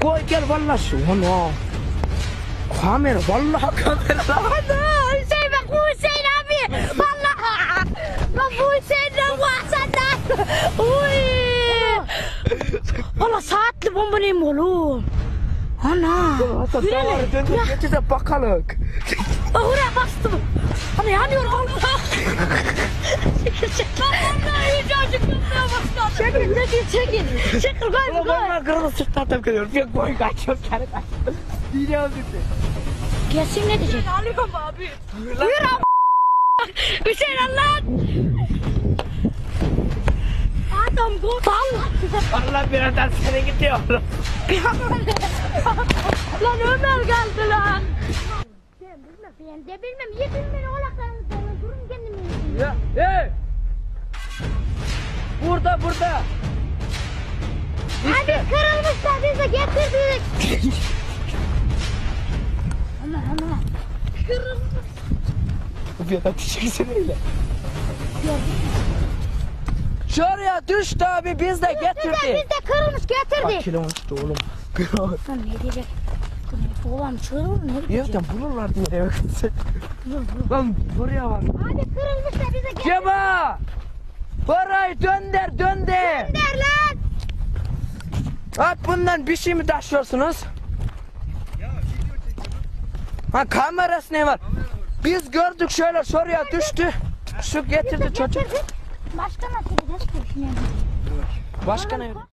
Koy gel vallahi şu onu. Kamera vallahi kamera. Ana Hüseyin bak bu Hüseyin abi. Vallahi. Bak bu Hüseyin'le bu Hasan'dan. Uy. Valla saatli bomba neyim oğlum? Ana. Hasan davarı döndür geçirse bakalım. Oraya bastım. Ana yanıyor Allah. Çekil. Vallahi iyice acıkmaya başladı. Çekil. Çekil koy. Vallahi kırılı sırtlardan geliyor. Bir koy kaçıyor kere kaçıyor. Yine öldürdü. Gelsin ne diyecek? Alıyorum abi. Buyur abi. Hüseyin Allah. Adam kurtar. Vallahi birader seni gidiyorum. Lan Ömer geldi lan. Ben de bilmem. Yedin beni oğlaklarınızdan. Durun kendimi. Ya, hey! Burada. Hadi kırılmışlar biz de getirdik. Ama. Kırılmış. Bir de çeksene. Şuraya düştü abi biz de getirdik. Biz de kırılmış getirdik. Bak kilometre oğlum. Lan ne diyecek? Babam çığırır ne diyecek? Yerden bulurlar diye eve gitsek. Lan buraya bak. Hadi kırılmış da bize getirdik. Ceba! Orayı dönder. Der lan. At bundan bir şey mi taşıyorsunuz? Ya video çekiyorum. Ha kamerası ne var? Biz gördük şöyle şuraya düştü. Şu getirdi çocuk. Başka nasıl gideceğiz? Başka ne?